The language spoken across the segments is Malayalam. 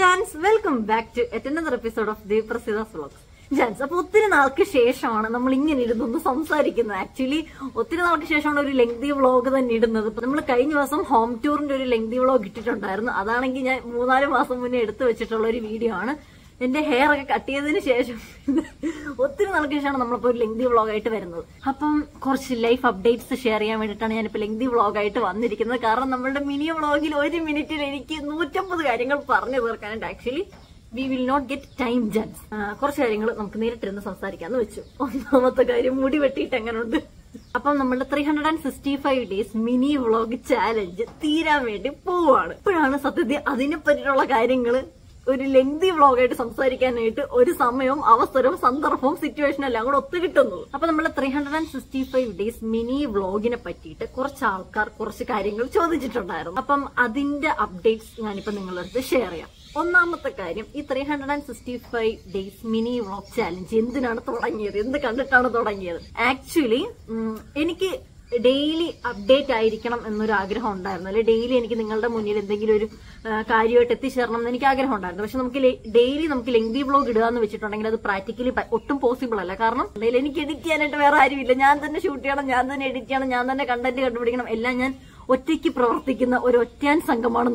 Jans, welcome back to another episode of the Prasida's Vlogs. ജാൻസ്, അപ്പൊ ഒത്തിരി നാൾക്ക് ശേഷമാണ് നമ്മൾ ഇങ്ങനെ ഇരുന്നൊന്ന് സംസാരിക്കുന്നത്. ആക്ച്വലി ഒത്തിരി നാൾക്ക് ശേഷമാണ് ഒരു ലെങ്തി വ്ളോഗ് തന്നെ ഇടുന്നത്. ഇപ്പൊ നമ്മൾ കഴിഞ്ഞ ദിവസം ഹോം ടൂറിന്റെ ഒരു ലെങ്തി വ്ളോഗ് ഇട്ടിട്ടുണ്ടായിരുന്നു. അതാണെങ്കിൽ ഞാൻ 3-4 മാസം മുന്നേ എടുത്തു വെച്ചിട്ടുള്ള ഒരു വീഡിയോ ആണ്. എന്റെ ഹെയർ ഒക്കെ കട്ട് ചെയ്തതിന് ശേഷം ഒത്തിരി നാൾക്ക് ശേഷമാണ് നമ്മളിപ്പോ ഒരു ലെങ്തി വ്ളോഗായിട്ട് വരുന്നത്. അപ്പം കുറച്ച് ലൈഫ് അപ്ഡേറ്റ്സ് ഷെയർ ചെയ്യാൻ വേണ്ടിയിട്ടാണ് ഞാനിപ്പോ ലെങ്തി വ്ളോഗായിട്ട് വന്നിരിക്കുന്നത്. കാരണം നമ്മളുടെ മിനി വ്ളോഗിൽ 1 മിനിറ്റിൽ എനിക്ക് 150 കാര്യങ്ങൾ പറഞ്ഞു തീർക്കാനുണ്ട്. Actually we will not get time ജാൻസ്. കുറച്ച് കാര്യങ്ങൾ നമുക്ക് നേരിട്ടിരുന്ന് സംസാരിക്കാന്ന് വെച്ചു. ഒന്നാമത്തെ കാര്യം, മുടി വെട്ടിയിട്ട് എങ്ങനെയുണ്ട്. അപ്പം നമ്മളുടെ 365 ഡേയ്സ് മിനി വ്ളോഗ് ചാലഞ്ച് തീരാൻ വേണ്ടി പോവാണ്. ഇപ്പോഴാണ് സത്യത്തിൽ അതിനെ പറ്റിയിട്ടുള്ള കാര്യങ്ങള് ഒരു ലെങ്തി വ്ളോഗായിട്ട് സംസാരിക്കാനായിട്ട് ഒരു സമയവും അവസരവും സന്ദർഭവും സിറ്റുവേഷനും എല്ലാം കൂടെ ഒത്തുകിട്ടുന്നത്. അപ്പൊ നമ്മളെ 365 ഡേയ്സ് മിനി വ്ളോഗിനെ പറ്റിയിട്ട് കുറച്ച് ആൾക്കാർ കുറച്ച് കാര്യങ്ങൾ ചോദിച്ചിട്ടുണ്ടായിരുന്നു. അപ്പം അതിന്റെ അപ്ഡേറ്റ്സ് ഞാനിപ്പോ നിങ്ങളുടെ അടുത്ത് ഷെയർ ചെയ്യാം. ഒന്നാമത്തെ കാര്യം, ഈ 365 ഡേയ്സ് മിനി വ്ളോഗ് ചാലഞ്ച് എന്തിനാണ് തുടങ്ങിയത്, എന്ത് കണ്ടിട്ടാണ് തുടങ്ങിയത്? ആക്ച്വലി എനിക്ക് ഡെയിലി അപ്ഡേറ്റ് ആയിരിക്കണം എന്നൊരു ആഗ്രഹം ഉണ്ടായിരുന്നു. അല്ലെ, ഡെയിലി എനിക്ക് നിങ്ങളുടെ മുന്നിൽ എന്തെങ്കിലും ഒരു കാര്യമായിട്ട് എത്തിച്ചേരണം എന്ന് എനിക്ക് ആഗ്രഹം ഉണ്ടായിരുന്നു. പക്ഷെ നമുക്ക് ഡെയിലി നമുക്ക് ലെങ്തി വ്ളോഗ് ഇടുക എന്ന് വെച്ചിട്ടുണ്ടെങ്കിൽ അത് പ്രാക്ടിക്കലി ഒട്ടും പോസിബിൾ അല്ല. കാരണം എനിക്ക് എഡിറ്റ് ചെയ്യാനായിട്ട് വേറെ ആരുമില്ല. ഞാൻ തന്നെ ഷൂട്ട് ചെയ്യണം, ഞാൻ തന്നെ എഡിറ്റ് ചെയ്യണം, ഞാൻ തന്നെ കണ്ടന്റ് കണ്ടുപിടിക്കണം. എല്ലാം ഞാൻ ഒറ്റയ്ക്ക് പ്രവർത്തിക്കുന്ന ഒരു ഒറ്റയാൻ സംഘമാണ്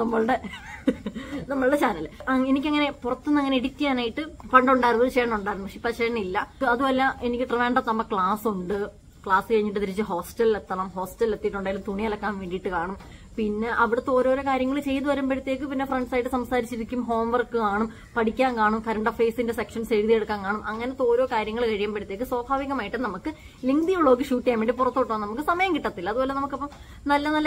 നമ്മളുടെ ചാനൽ. എനിക്കങ്ങനെ പുറത്തുനിന്ന് അങ്ങനെ എഡിറ്റ് ചെയ്യാനായിട്ട് പണ്ടുണ്ടായിരുന്നു, ഒരു ചേട്ടൻ ഉണ്ടായിരുന്നു. പക്ഷെ ഇപ്പൊ ചേട്ടൻ ഇല്ല. അതുമല്ല, എനിക്ക് ട്രിവാൻഡ്രത്ത് ക്ലാസ് ഉണ്ട്. ക്ലാസ് കഴിഞ്ഞിട്ട് തിരിച്ച് ഹോസ്റ്റലിൽ എത്തണം. ഹോസ്റ്റലിൽ എത്തിയിട്ടുണ്ടെങ്കിലും തുണി അലക്കാൻ വേണ്ടിയിട്ട് കാണും. പിന്നെ അവിടുത്തെ ഓരോരോ കാര്യങ്ങൾ ചെയ്തു വരുമ്പോഴത്തേക്ക് പിന്നെ ഫ്രണ്ട്സായിട്ട് സംസാരിച്ചിരിക്കും. ഹോംവർക്ക് കാണും, പഠിക്കാൻ കാണും, കറണ്ട് അഫയേഴ്സിന്റെ സെക്ഷൻസ് എഴുതിയെടുക്കാൻ കാണും. അങ്ങനത്തെ ഓരോ കാര്യങ്ങൾ കഴിയുമ്പോഴത്തേക്ക് സ്വാഭാവികമായിട്ടും നമുക്ക് ലെങ്തി വ്ളോഗ് ഷൂട്ട് ചെയ്യാൻ വേണ്ടി പുറത്തോട്ട് പോകാൻ നമുക്ക് സമയം കിട്ടത്തില്ല. അതുപോലെ നമുക്കപ്പം നല്ല നല്ല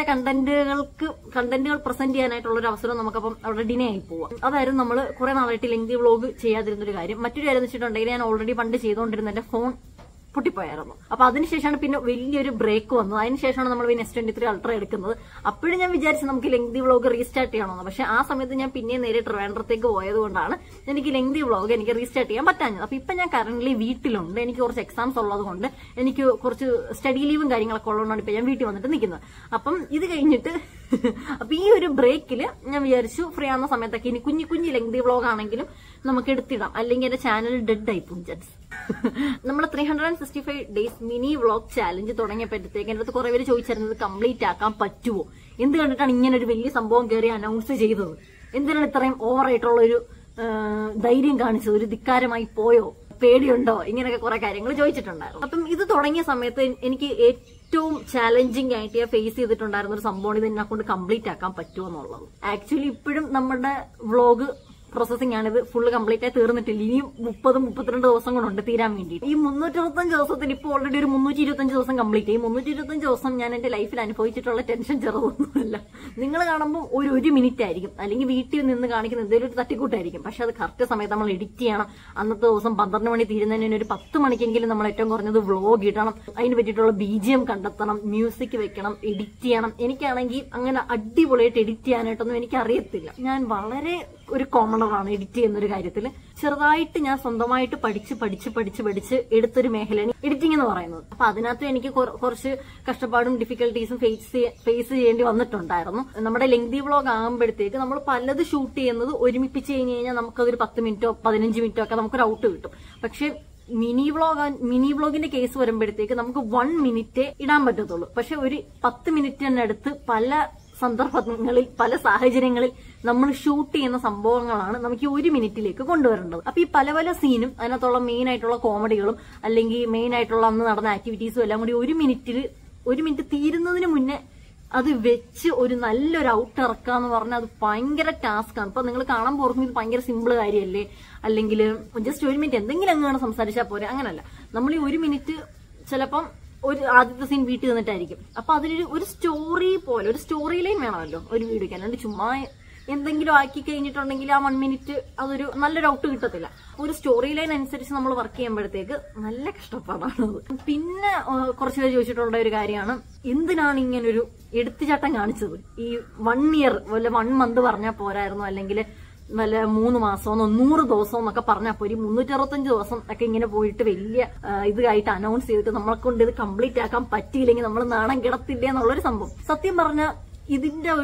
കണ്ടന്റുകൾ പ്രസന്റ് ചെയ്യാനായിട്ടുള്ള ഒരു അവസരം നമുക്കപ്പം അവിടെ ഡിലേ ആയി പോവാം. അതായിരുന്നു നമ്മൾ കുറെ നാളായിട്ട് ലെങ്തി വ്ളോഗ് ചെയ്യാതിരുന്നൊരു കാര്യം. മറ്റൊരു കാര്യം എന്ന് വെച്ചിട്ടുണ്ടെങ്കിൽ, ഞാൻ ഓൾറെഡി പണ്ട് ചെയ്തുകൊണ്ടിരുന്ന എന്റെ ഫോൺ പൊട്ടിപ്പോയായിരുന്നു. അപ്പൊ അതിനുശേഷമാണ് പിന്നെ വലിയൊരു ബ്രേക്ക് വന്നത്. അതിനുശേഷമാണ് നമ്മൾ S23 അൾട്ര എടുക്കുന്നത്. അപ്പോഴും ഞാൻ വിചാരിച്ചു നമുക്ക് ലെങ്തി വ്ളോഗ് റീസ്റ്റാർട്ട് ചെയ്യണമെന്ന്. പക്ഷെ ആ സമയത്ത് ഞാൻ പിന്നെ നേരെ ട്രിവാൻഡ്രത്തേക്ക് പോയത് കൊണ്ടാണ് എനിക്ക് ലെങ്തി വ്ളോഗ് എനിക്ക് റീസ്റ്റാർട്ട് ചെയ്യാൻ പറ്റാഞ്ഞത്. അപ്പൊ ഇപ്പൊ ഞാൻ കറന്റ് വീട്ടിലുണ്ട്. എനിക്ക് കുറച്ച് എക്സാംസ് ഉള്ളത് കൊണ്ട്, എനിക്ക് കുറച്ച് സ്റ്റഡി ലീവും കാര്യങ്ങളൊക്കെ ഉള്ളതുകൊണ്ടാണ് ഇപ്പൊ ഞാൻ വീട്ടിൽ വന്നിട്ട് നിൽക്കുന്നത്. അപ്പം ഇത് കഴിഞ്ഞിട്ട് അപ്പൊ ഈ ഒരു ബ്രേക്കില് ഞാൻ വിചാരിച്ചു ഫ്രീ ആവുന്ന സമയത്തൊക്കെ ഇനി കുഞ്ഞു ലെങ്തി വ്ളോഗ് ആണെങ്കിലും നമുക്ക് എടുത്തിടാം, അല്ലെങ്കിൽ എന്റെ ചാനൽ ഡെഡ് ആയി പോകും. നമ്മൾ 365 ഡേയ്സ് മിനി വ്ളോഗ് ചാലഞ്ച് തുടങ്ങിയപ്പോഴത്തേക്ക് എന്റെ അടുത്ത് കുറെ പേര് ചോദിച്ചിരുന്നത് കംപ്ലീറ്റ് ആക്കാൻ പറ്റുമോ, എന്ത് കണ്ടിട്ടാണ് ഇങ്ങനെ ഒരു വലിയ സംഭവം കയറി അനൗൺസ് ചെയ്തത്, എന്തിനാണ് ഇത്രയും ഓവറായിട്ടുള്ള ഒരു ധൈര്യം കാണിച്ചത്, ഒരു ധിക്കാരമായി പോയോ, പേടിയുണ്ടോ, ഇങ്ങനെയൊക്കെ കുറെ കാര്യങ്ങൾ ചോദിച്ചിട്ടുണ്ടായിരുന്നു. അപ്പം ഇത് തുടങ്ങിയ സമയത്ത് എനിക്ക് ഏറ്റവും ചാലഞ്ചിങ് ആയിട്ട് ഞാൻ ഫേസ് ചെയ്തിട്ടുണ്ടായിരുന്ന ഒരു സംഭവം ഇത് എന്നെ കൊണ്ട് കംപ്ലീറ്റ് ആക്കാൻ പറ്റുമോ എന്നുള്ളത്. ആക്ച്വലി ഇപ്പോഴും നമ്മുടെ വ്ളോഗ് പ്രോസസിംഗ് ആണ്. ഇത് ഫുള്ള് കംപ്ലീറ്റ് ആയി തീർന്നിട്ടില്ല. ഇനിയും 30-32 ദിവസം കൊണ്ടുണ്ട് തീരാൻ വേണ്ടി. ഈ 365 ദിവസത്തിന് ഇപ്പോൾ ഓൾറെഡി ഒരു 325 ദിവസം കംപ്ലീറ്റ് ചെയ്യും. 325 ദിവസം ഞാൻ എന്റെ ലൈഫിൽ അനുഭവിച്ചിട്ടുള്ള ടെൻഷൻ ചെറുതൊന്നുമല്ല. നിങ്ങൾ കാണുമ്പോൾ ഒരു മിനിറ്റ് ആയിരിക്കും, അല്ലെങ്കിൽ വീട്ടിൽ നിന്ന് കാണിക്കുന്ന എന്തെങ്കിലും ഒരു തട്ടിക്കൂട്ടായിരിക്കും. പക്ഷെ അത് കറക്റ്റ് സമയത്ത് നമ്മൾ എഡിറ്റ് ചെയ്യണം. അന്നത്തെ ദിവസം 12 മണി തീരുന്നതിന് ഒരു 10 മണിക്കെങ്കിലും നമ്മൾ ഏറ്റവും കുറഞ്ഞത് വ്ളോഗ് ഇടണം. അതിന് പറ്റിയിട്ടുള്ള BGM കണ്ടെത്തണം, മ്യൂസിക് വെക്കണം, എഡിറ്റ് ചെയ്യണം. എനിക്കാണെങ്കിൽ അങ്ങനെ അടിപൊളിയായിട്ട് എഡിറ്റ് ചെയ്യാനായിട്ടൊന്നും എനിക്ക് അറിയത്തില്ല. ഞാൻ വളരെ ഒരു കോമണറാണ് എഡിറ്റ് ചെയ്യുന്ന ഒരു കാര്യത്തിൽ. ചെറുതായിട്ട് ഞാൻ സ്വന്തമായിട്ട് പഠിച്ച് എടുത്തൊരു മേഖലയാണ് എഡിറ്റിംഗ് എന്ന് പറയുന്നത്. അപ്പൊ അതിനകത്ത് എനിക്ക് കുറച്ച് കഷ്ടപ്പാടും ഡിഫിക്കൽട്ടീസും ഫേസ് ചെയ്യേണ്ടി വന്നിട്ടുണ്ടായിരുന്നു. നമ്മുടെ ലെങ്തി വ്ളോഗ് ആകുമ്പോഴത്തേക്ക് നമ്മൾ പലത് ഷൂട്ട് ചെയ്യുന്നത് ഒരുമിപ്പിച്ച് കഴിഞ്ഞാൽ നമുക്കതൊരു 10 മിനിറ്റോ 15 മിനിറ്റോ ഒക്കെ നമുക്കൊരു ഔട്ട് കിട്ടും. പക്ഷെ മിനി വ്ളോഗിന്റെ കേസ് വരുമ്പോഴത്തേക്ക് നമുക്ക് 1 മിനിറ്റേ ഇടാൻ പറ്റത്തുള്ളൂ. പക്ഷെ ഒരു 10 മിനിറ്റിനടുത്ത് പല സന്ദർഭങ്ങളിൽ പല സാഹചര്യങ്ങളിൽ നമ്മൾ ഷൂട്ട് ചെയ്യുന്ന സംഭവങ്ങളാണ് നമുക്ക് 1 മിനിറ്റിലേക്ക് കൊണ്ടുവരേണ്ടത്. അപ്പൊ ഈ പല സീനും അതിനകത്തുള്ള മെയിൻ ആയിട്ടുള്ള കോമഡികളും അല്ലെങ്കിൽ മെയിൻ ആയിട്ടുള്ള അന്ന് നടന്ന ആക്ടിവിറ്റീസും എല്ലാം കൂടി 1 മിനിറ്റ് തീരുന്നതിന് മുന്നേ അത് വെച്ച് ഒരു നല്ലൊരു ഔട്ട് ഇറക്കാന്ന് പറഞ്ഞാൽ അത് ഭയങ്കര ടാസ്ക് ആണ്. ഇപ്പൊ നിങ്ങൾ കാണാൻ പോകുന്നത് ഇത് ഭയങ്കര സിമ്പിൾ കാര്യമല്ലേ, അല്ലെങ്കിൽ ജസ്റ്റ് 1 മിനിറ്റ് എന്തെങ്കിലും അങ്ങനെ സംസാരിച്ചാൽ പോരെ, അങ്ങനല്ല. നമ്മൾ ഈ 1 മിനിറ്റ് ചിലപ്പം ഒരു ആദ്യത്തെ സീൻ വീട്ടിൽ നിന്നിട്ടായിരിക്കും. അപ്പൊ അതിലൊരു സ്റ്റോറി പോലെ ഒരു സ്റ്റോറി ലൈൻ വേണമല്ലോ ഒരു വീഡിയോക്ക്. അല്ലാണ്ട് ചുമ്മാ എന്തെങ്കിലും ആക്കി കഴിഞ്ഞിട്ടുണ്ടെങ്കിൽ ആ 1 മിനിറ്റ് അതൊരു നല്ലൊരു ഔട്ട് കിട്ടത്തില്ല. ഒരു സ്റ്റോറി ലൈൻ അനുസരിച്ച് നമ്മൾ വർക്ക് ചെയ്യുമ്പോഴത്തേക്ക് നല്ല കഷ്ടപ്പാടാണത്. പിന്നെ കുറച്ച് പേര് ചോദിച്ചിട്ടുള്ള ഒരു കാര്യമാണ്, എന്തിനാണ് ഇങ്ങനൊരു എടുത്തുചാട്ടം കാണിച്ചത്? ഈ 1 ഇയർ വല്ല 1 മന്ത് പറഞ്ഞാൽ പോരായിരുന്നു, അല്ലെങ്കിൽ വല്ല 3 മാസമോ 100 ദിവസമോ എന്നൊക്കെ പറഞ്ഞാൽ പോയി 365 ദിവസം ഒക്കെ ഇങ്ങനെ പോയിട്ട് വലിയ ഇതായിട്ട് അനൗൺസ് ചെയ്തിട്ട് നമ്മളെ കൊണ്ട് ഇത് കംപ്ലീറ്റ് ആക്കാൻ പറ്റിയില്ലെങ്കിൽ നമ്മൾ നാണം കിടത്തില്ല എന്നുള്ളൊരു സംഭവം. സത്യം പറഞ്ഞാൽ ഇതിന്റെ ഒരു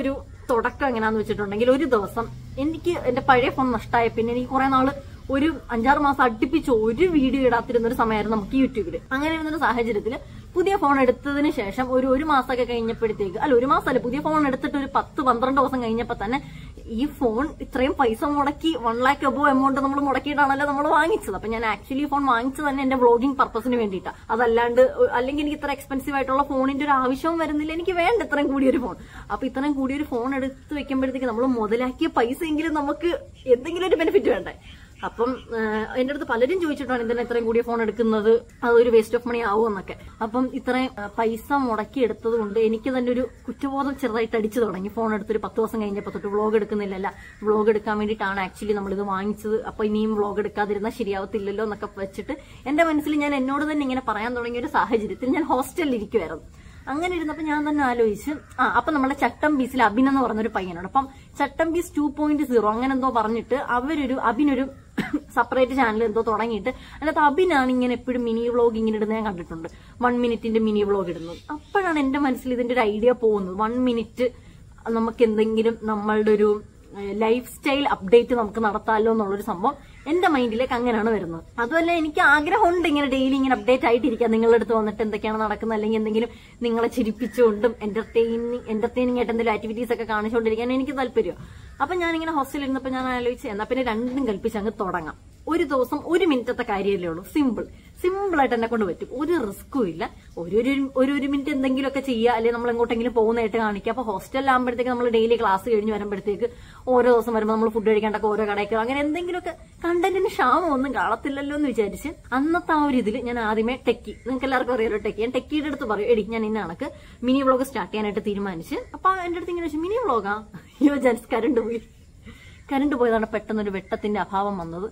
തുടക്കം എങ്ങനെയാന്ന് വെച്ചിട്ടുണ്ടെങ്കിൽ, ഒരു ദിവസം എനിക്ക് എന്റെ പഴയ ഫോൺ നഷ്ടമായ പിന്നെ എനിക്ക് കുറെ നാള് ഒരു 5-6 മാസം അടുപ്പിച്ച് ഒരു വീഡിയോ ഇടാത്തിരുന്ന ഒരു സമയമായിരുന്നു നമുക്ക് യൂട്യൂബിൽ. അങ്ങനെ ഇരുന്നൊരു സാഹചര്യത്തിൽ പുതിയ ഫോൺ എടുത്തതിന് ശേഷം ഒരു മാസമൊക്കെ കഴിഞ്ഞപ്പോഴത്തേക്ക്, ഒരു മാസമല്ല, പുതിയ ഫോൺ എടുത്തിട്ട് ഒരു 10-12 ദിവസം കഴിഞ്ഞപ്പോൾ തന്നെ ഈ ഫോൺ ഇത്രയും പൈസ മുടക്കി 1 lakh above എമൗണ്ട് നമ്മൾ മുടക്കിയിട്ടാണല്ലോ നമ്മൾ വാങ്ങിച്ചത്. അപ്പൊ ഞാൻ ആക്ച്വലി ഫോൺ വാങ്ങിച്ചത് തന്നെ എന്റെ വ്ളോഗിംഗ് പർപ്പസിന് വേണ്ടിയിട്ടാണ്. അതല്ലാണ്ട് അല്ലെങ്കിൽ എനിക്ക് ഇത്ര എക്സ്പെൻസീവ് ആയിട്ടുള്ള ഫോണിന്റെ ഒരു ആവശ്യവും വരുന്നില്ല, എനിക്ക് വേണ്ട ഇത്രയും കൂടിയൊരു ഫോൺ. അപ്പൊ ഇത്രയും കൂടിയൊരു ഫോൺ എടുത്ത് വെക്കുമ്പോഴത്തേക്ക് നമ്മൾ മുതലാക്കിയ പൈസ എങ്കിലും നമുക്ക് എന്തെങ്കിലും ഒരു ബെനിഫിറ്റ് വേണ്ടേ. അപ്പം എന്റെ അടുത്ത് പലരും ചോദിച്ചിട്ടാണ് എന്തിനാ ഇത്രയും കൂടിയ ഫോൺ എടുക്കുന്നത്, അതൊരു വേസ്റ്റ് ഓഫ് മണി ആവുമെന്നൊക്കെ. അപ്പം ഇത്രയും പൈസ മുടക്കി എടുത്തത് കൊണ്ട് എനിക്ക് തന്നെ ഒരു കുറ്റബോധം ചെറുതായിട്ട് അടിച്ചു തുടങ്ങി. ഫോൺ എടുത്തൊരു 10 ദിവസം കഴിഞ്ഞപ്പോൾ തൊട്ട് വ്ളോഗ് എടുക്കുന്നില്ലല്ല, വ്ളോഗ് എടുക്കാൻ വേണ്ടിയിട്ടാണ് ആക്ച്വലി നമ്മളിത് വാങ്ങിച്ചത്. അപ്പൊ ഇനിയും വ്ളോഗ് എടുക്കാതിരുന്നാൽ ശരിയാവത്തില്ലല്ലോ എന്നൊക്കെ വെച്ചിട്ട് എന്റെ മനസ്സിൽ ഞാൻ എന്നോട് തന്നെ ഇങ്ങനെ പറയാൻ തുടങ്ങിയ ഒരു സാഹചര്യത്തിൽ ഞാൻ ഹോസ്റ്റലിൽ ഇരിക്കുമായിരുന്നു. അങ്ങനെ ഇരുന്നപ്പോ ഞാൻ തന്നെ ആലോചിച്ച്, അപ്പൊ നമ്മുടെ ചട്ടമ്പീസിൽ അബിൻ എന്ന് പറഞ്ഞൊരു പയ്യനാണ്. അപ്പം ചട്ടമ്പീസ് 2.0 അങ്ങനെ എന്തോ പറഞ്ഞിട്ട് അബിനൊരു സെപ്പറേറ്റ് ചാനൽ എന്തോ തുടങ്ങിയിട്ട് അതിനകത്ത് അബിനാണ് ഇങ്ങനെ എപ്പോഴും മിനി വ്ളോഗ് ഇങ്ങനെ ഇടുന്നത് ഞാൻ കണ്ടിട്ടുണ്ട്. 1 മിനിറ്റിന്റെ മിനി വ്ളോഗ് ഇടുന്നത്. അപ്പോഴാണ് എന്റെ മനസ്സിൽ ഇതിന്റെ ഒരു ഐഡിയ പോകുന്നത്. 1 മിനിറ്റ് നമുക്ക് എന്തെങ്കിലും നമ്മളുടെ ഒരു ലൈഫ് സ്റ്റൈൽ അപ്ഡേറ്റ് നമുക്ക് നടത്താമല്ലോ എന്നുള്ളൊരു സംഭവം എന്റെ മൈൻഡിലേക്ക് അങ്ങനെയാണ് വരുന്നത്. അതുമല്ല എനിക്ക് ആഗ്രഹമുണ്ട് ഇങ്ങനെ ഡെയിലി ഇങ്ങനെ അപ്ഡേറ്റ് ആയിട്ടിരിക്കാം, നിങ്ങളുടെ അടുത്ത് വന്നിട്ട് എന്തൊക്കെയാണ് നടക്കുന്നത്, അല്ലെങ്കിൽ എന്തെങ്കിലും നിങ്ങളെ ചിരിപ്പിച്ചുകൊണ്ടും എന്റർടൈനിങ് ആയിട്ട് എന്തെങ്കിലും ആക്ടിവിറ്റീസ് ഒക്കെ കാണിച്ചുകൊണ്ടിരിക്കാൻ എനിക്ക് താല്പര്യം. അപ്പൊ ഞാനിങ്ങനെ ഹോസ്റ്റലിൽ ഇരുന്നപ്പോൾ ഞാൻ ആലോചിച്ച് എന്നാ പിന്നെ രണ്ടും കൽപ്പിച്ച് അങ്ങ് തുടങ്ങാം. ഒരു ദിവസം 1 മിനിറ്റത്തെ കാര്യമല്ലേ ഉള്ളൂ, സിമ്പിൾ ആയിട്ട് എന്നെ കൊണ്ട് പറ്റും, ഒരു റിസ്ക്കും ഇല്ല. ഒരു മിനിറ്റ് എന്തെങ്കിലുമൊക്കെ ചെയ്യുക, അല്ലെങ്കിൽ നമ്മൾ എങ്ങോട്ടെങ്കിലും പോകുന്നതായിട്ട് കാണിക്കുക. അപ്പൊ ഹോസ്റ്റലിലാകുമ്പോഴത്തേക്ക് നമ്മൾ ഡെയിലി ക്ലാസ് കഴിഞ്ഞ് വരുമ്പോഴത്തേക്ക് ഓരോ ദിവസം വരുമ്പോൾ നമ്മൾ ഫുഡ് കഴിക്കേണ്ടൊക്കെ ഓരോ കടയ്ക്ക് അങ്ങനെ എന്തെങ്കിലുമൊക്കെ കണ്ടന്റിന് ക്ഷാമം ഒന്നും കാണത്തില്ലല്ലോ എന്ന് വിചാരിച്ച് അന്നത്തെ ആ ഒരു ഇതിൽ ഞാൻ ആദ്യമേ ടെക്കി, നിങ്ങൾക്ക് എല്ലാവർക്കും അറിയാലോ ടെക്കി, ഞാൻ ടെക്കിയുടെ അടുത്ത് പറയും, എടി ഞാൻ ഇന്ന കണക്ക് മിനി വ്ളോഗ് സ്റ്റാർട്ട് ചെയ്യാനായിട്ട് തീരുമാനിച്ച്. അപ്പൊ എന്റെ അടുത്ത് ഇങ്ങനെ വെച്ചു, മിനി വ്ളോഗാ? അയ്യോ ജൻസ് കറണ്ട് പോയതാണ് പെട്ടെന്നൊരു വെട്ടത്തിന്റെ അഭാവം വന്നത്.